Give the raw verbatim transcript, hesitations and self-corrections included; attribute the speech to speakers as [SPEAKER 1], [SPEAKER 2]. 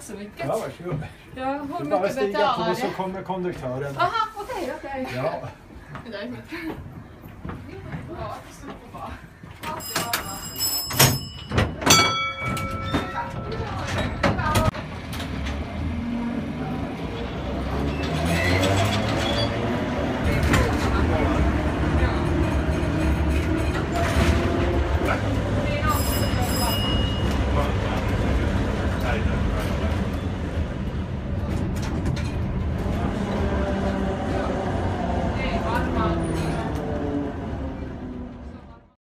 [SPEAKER 1] så mycket.
[SPEAKER 2] Ja, varsågod.
[SPEAKER 1] Ja, hur
[SPEAKER 2] Du bara
[SPEAKER 1] mycket
[SPEAKER 2] stiga
[SPEAKER 1] betalar
[SPEAKER 2] på
[SPEAKER 1] det?
[SPEAKER 2] så kommer konduktören.
[SPEAKER 1] Aha, okej, okej.
[SPEAKER 2] Ja.
[SPEAKER 1] Det där är mitt.